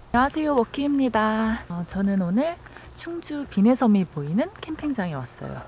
안녕하세요, 워키입니다. 저는 오늘 충주 비내섬이 보이는 캠핑장에 왔어요.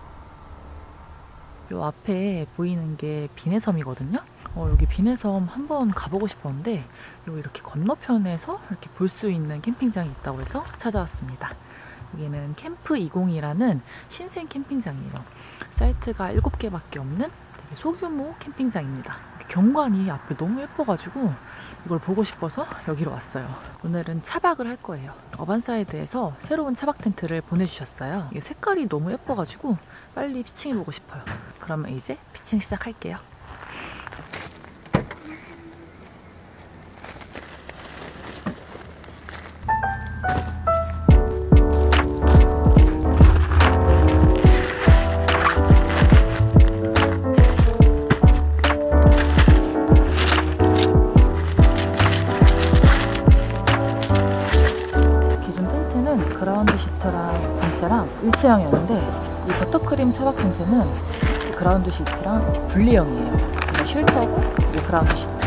요 앞에 보이는 게 비내섬이거든요. 여기 비내섬 한번 가보고 싶었는데 여기 이렇게 건너편에서 이렇게 볼 수 있는 캠핑장이 있다고 해서 찾아왔습니다. 여기는 캠프20이라는 신생 캠핑장이에요. 사이트가 7개밖에 없는 되게 소규모 캠핑장입니다. 경관이 앞에 너무 예뻐가지고 이걸 보고 싶어서 여기로 왔어요. 오늘은 차박을 할 거예요. 어반사이드에서 새로운 차박 텐트를 보내주셨어요. 이게 색깔이 너무 예뻐가지고 빨리 피칭해보고 싶어요. 그러면 이제 피칭 시작할게요. 그라운드 시트랑 전체랑 일체형이었는데 이 버터크림 차박 텐트는 그라운드 시트랑 분리형이에요. 쉘터고 이게 그라운드 시트.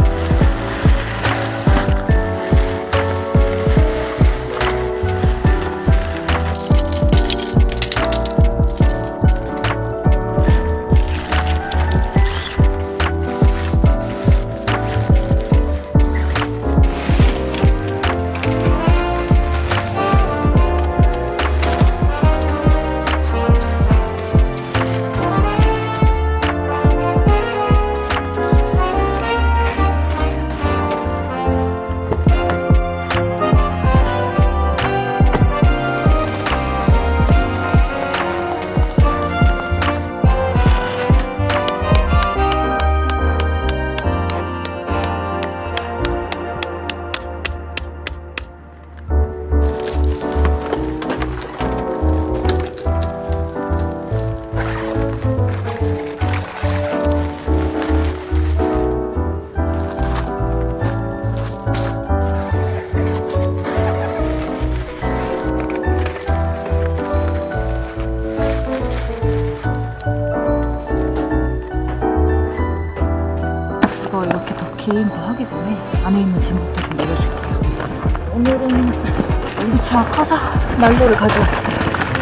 이렇게 더킹 더 하기 전에 안에 있는 짐부터 좀 내려줄게요. 오늘은 엄청 커서 난로를 가져왔어요.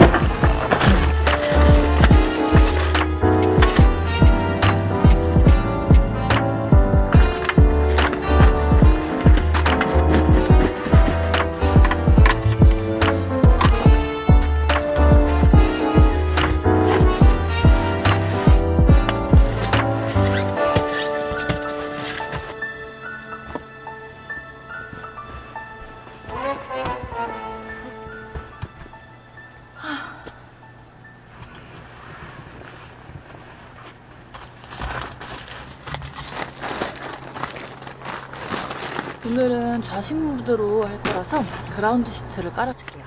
오늘은 좌식 모드로 할 거라서 그라운드 시트를 깔아줄게요.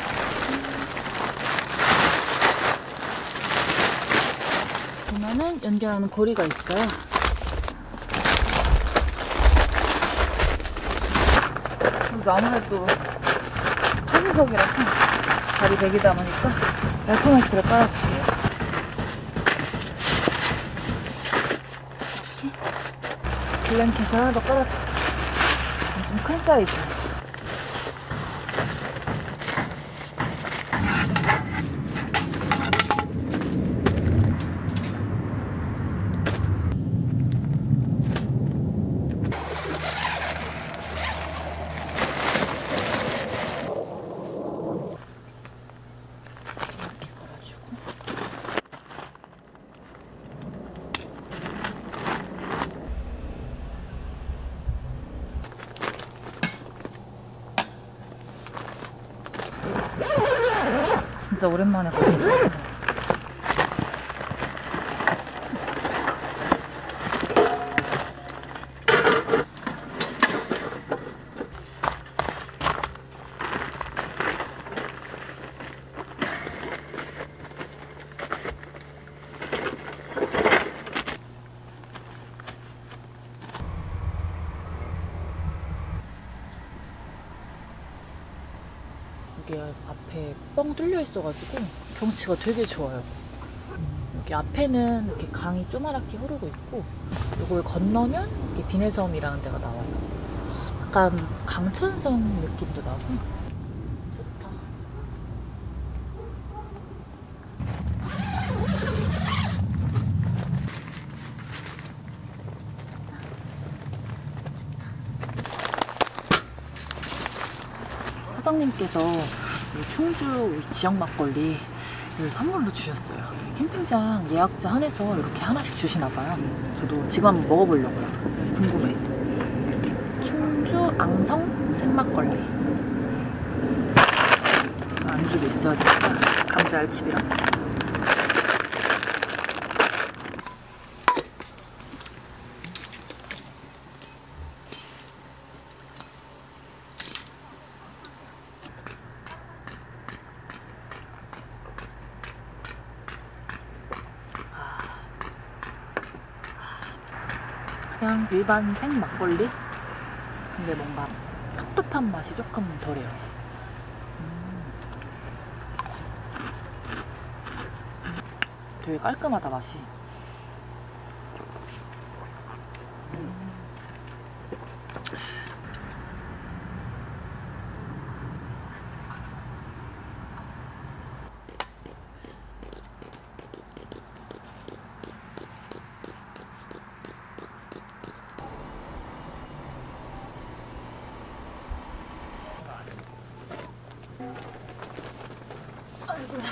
보면은 연결하는 고리가 있어요. 그리고 아무래도 편의석이라서 다리 베기다 보니까 발포 매트를 깔아줄게요. 이렇게 블랭켓을 하나 더 깔아줄게요. 좀 큰 사이즈. 진짜 오랜만에 가봤어요. 여기 앞에 뻥 뚫려 있어가지고 경치가 되게 좋아요. 여기 앞에는 이렇게 강이 조그맣게 흐르고 있고 이걸 건너면 이렇게 비내섬이라는 데가 나와요. 약간 강천성 느낌도 나고 좋다. 사장님께서 충주 지역 막걸리를 선물로 주셨어요. 캠핑장 예약자 한해서 이렇게 하나씩 주시나봐요. 저도 지금 한번 먹어보려고요. 궁금해. 충주 앙성 생막걸리. 안주도 있어야 되니까 감자알칩이랑. 그냥 일반 생 막걸리? 근데 뭔가 텁텁한 맛이 조금 덜해요. 되게 깔끔하다 맛이. 아이고야.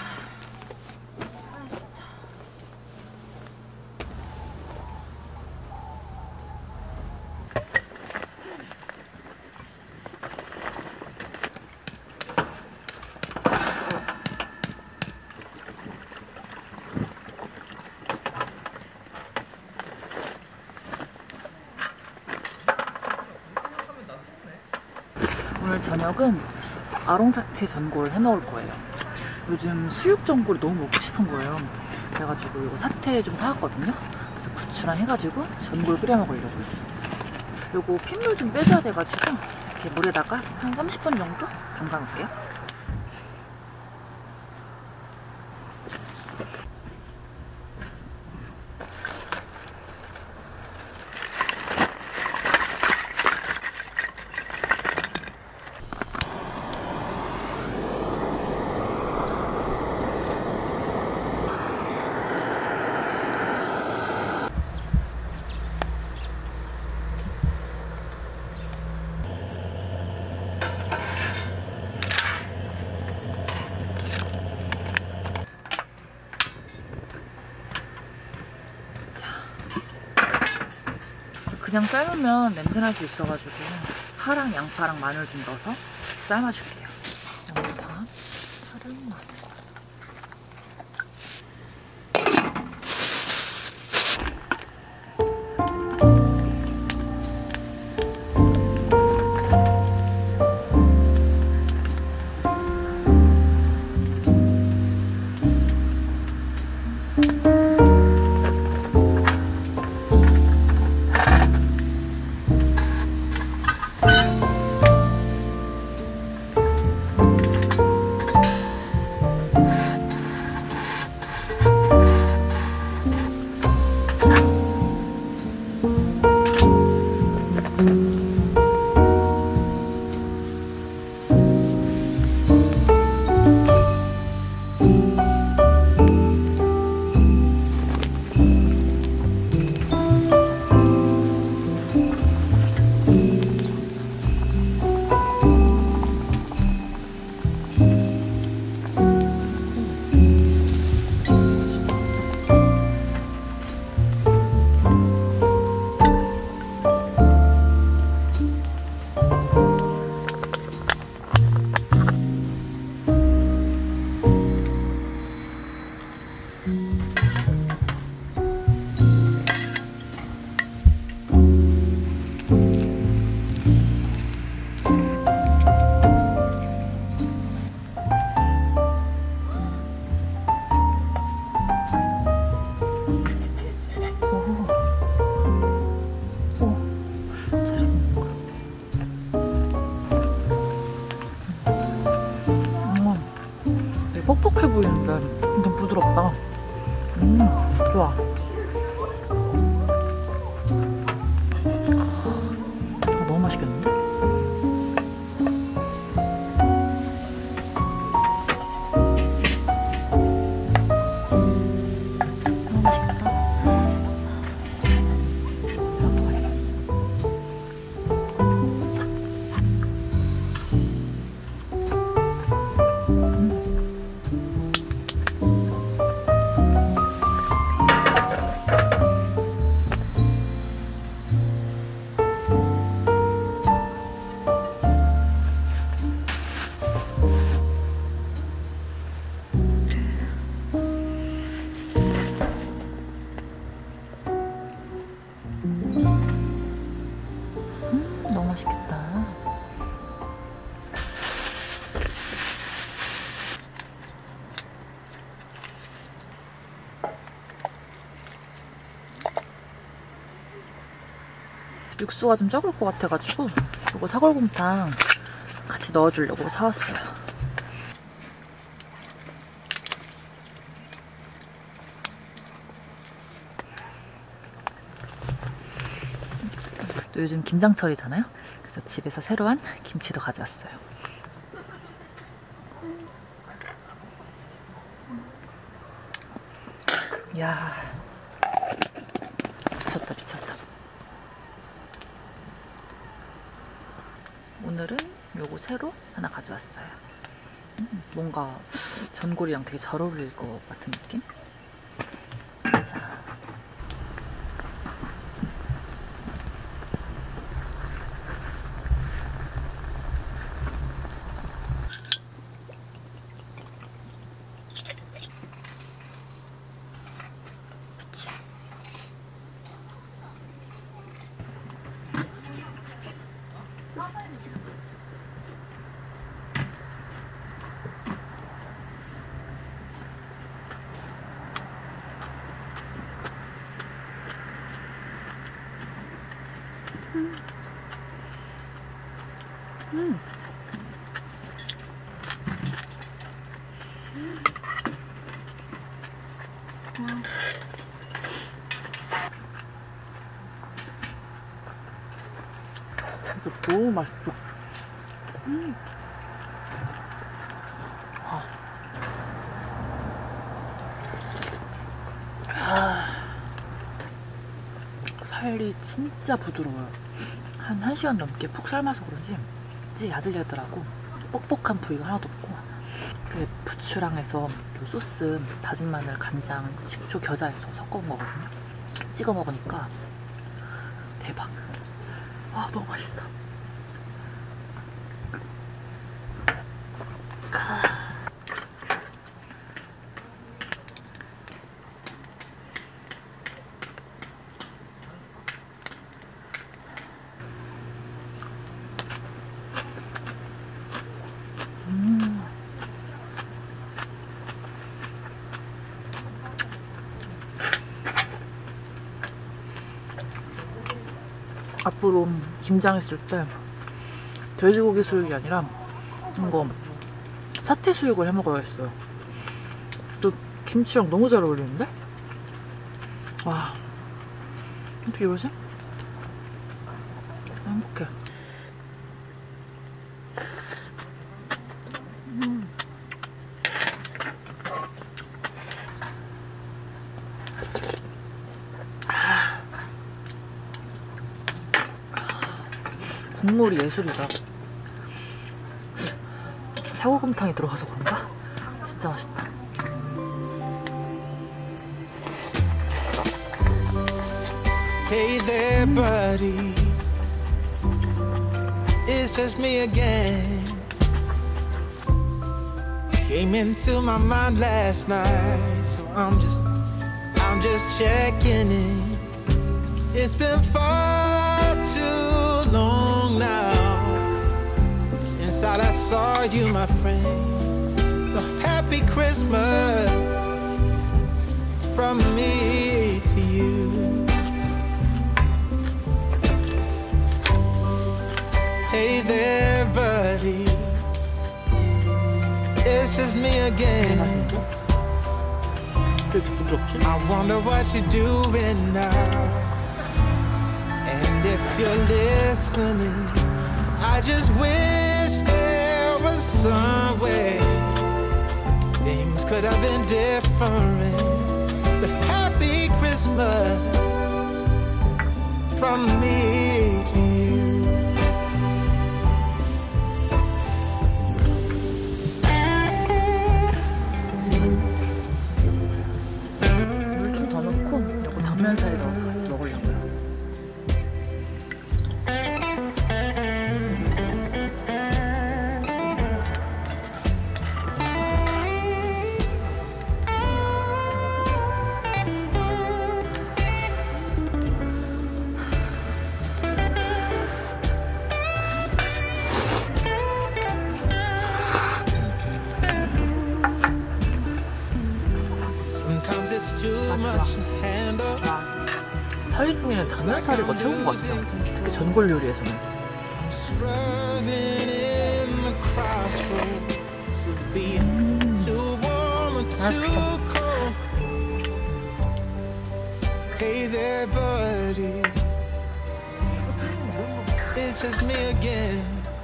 맛있다. 오늘 저녁은 아롱사태 전골 해 먹을 거예요. 요즘 수육 전골이 너무 먹고 싶은 거예요. 그래가지고 이거 사태 좀 사왔거든요. 그래서 부추랑 해가지고 전골 끓여 먹으려고요. 요거 핏물 좀 빼줘야 돼가지고 이렇게 물에다가 한 30분 정도 담가 놓을게요. 그냥 삶으면 냄새 날 수 있어가지고 파랑 양파랑 마늘 좀 넣어서 삶아줄게요. 양파, 파랑 마늘. 퍽퍽해 보이는데 엄청 부드럽다. 좋아. 너무 맛있겠는데? 육수가 좀 적을 것 같아가지고 이거 사골곰탕 같이 넣어주려고 사왔어요. 또 요즘 김장철이잖아요. 그래서 집에서 새로 한 김치도 가져왔어요. 이야, 미쳤다 미쳤다. 오늘은 요거 새로 하나 가져왔어요. 뭔가 전골이랑 되게 잘 어울릴 것 같은 느낌? 자. 이거 너무 맛있어. 살이 진짜 부드러워요. 한 1시간 넘게 푹 삶아서 그런지 진짜 야들야들하고 뻑뻑한 부위가 하나도 없고, 그 부추랑 해서 요 소스 다진 마늘, 간장, 식초, 겨자해서 섞어온 거거든요. 찍어 먹으니까 대박. 아, 너무 맛있어. 앞으로 김장했을 때 돼지고기 수육이 아니라 이거 사태 수육을 해 먹어야겠어요. 또 김치랑 너무 잘 어울리는데? 와, 어떻게 이러지? 행복해. 국물이 예술이다. 사골곰탕이 들어가서 그런가? 진짜 맛있다. Hey there, buddy. It's just me again. Came into my mind last night, so I'm just checking in. It's been far too long now since I last saw you, my friend. So happy Christmas from me to you. Hey there, buddy. It's just me again. I wonder what you're doing now. And if you're listening, I just wish there was some way things could have been different. But happy Christmas from me to you. 물 좀 더 넣고 요거 당면살에 넣어서 같이 먹으려고요. 중에는 장날살이가 최고인 것 같아요. 특히 전골 요리에서는. Struggling in the crossroads of being too warm or too cold. Hey there, buddy. It's just me again.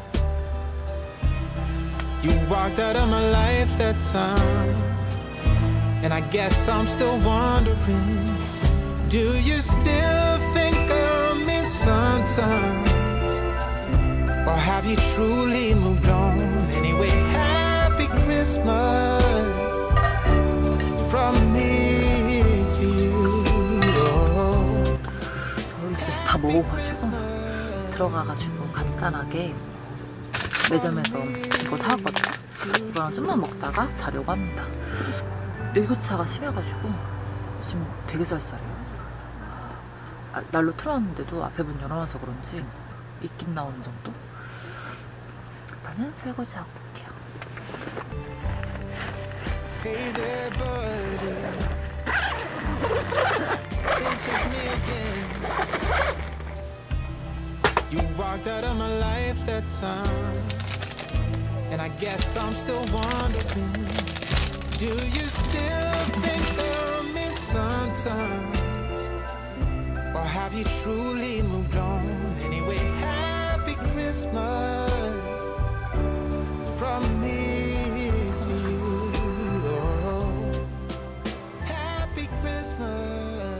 You walked out of my life that time, and I guess I'm still wondering, do you still think of me sometimes? Or have you truly moved on? Anyway, happy Christmas from me to you. 저희 이제 다 먹어가지고 들어가가지고 간단하게 매점에서 이거 사왔거든요. 이거랑 좀만 먹다가 자려고 합니다. 일교차가 심해가지고 지금 되게 쌀쌀해요. 난로 틀었는데도 앞에 문 열어놔서 그런지 입김 나오는 정도? 일단은 설거지 하고 올게요. Hey there, buddy. It's just me again. You walked out of my life that time, and I guess I'm still wondering, do you still think of me sometimes? Or have you truly moved on? Anyway, happy Christmas from me to you. Oh, happy Christmas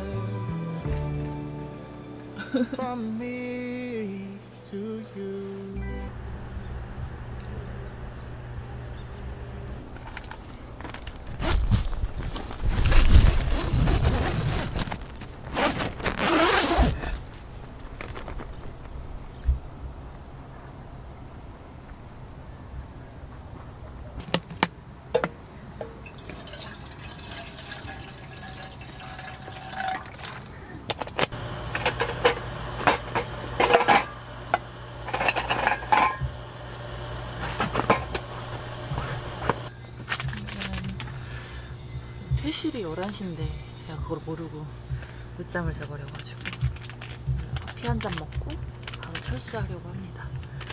from me to you. 퇴실이 11시인데 제가 그걸 모르고 늦잠을 자버려가지고 커피 한 잔 먹고 바로 철수하려고 합니다.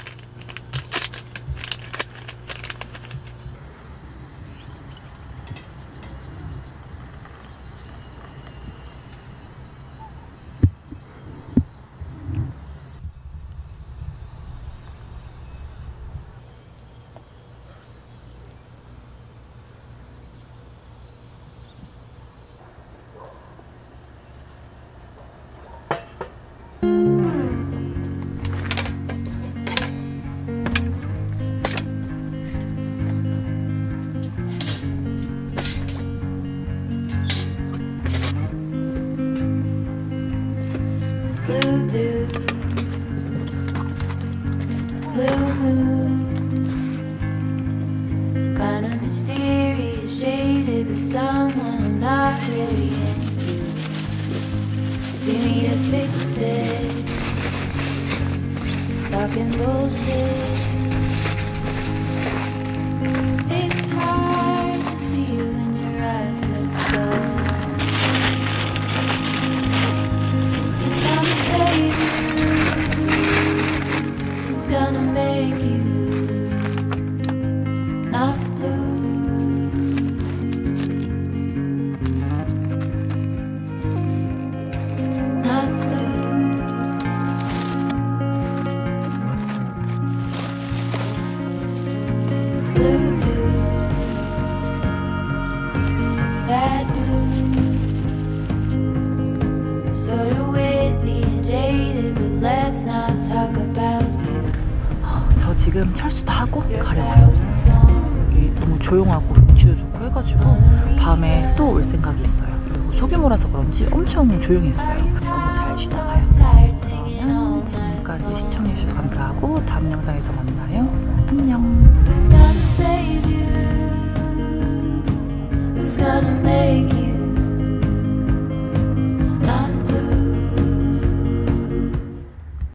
Blue dew, blue moon, kinda mysterious, shaded with someone I'm not really into. Do you need to fix it? Talking bullshit. It's hard to see you when your eyes look dull. Who's gonna make you not blue? Not blue. Blue dew, bad news. Sort of witty and jaded, but let's not talk about you. 저 지금 철수도 하고 가려고요. 여기 너무 조용하고 경치도 좋고 해가지고 다음에 또 올 생각이 있어요. 그리고 소규모라서 그런지 엄청 조용했어요. 너무 잘 쉬다 가요. 그러면 지금까지 시청해주셔서 감사하고 다음 영상에서 만나요. 안녕.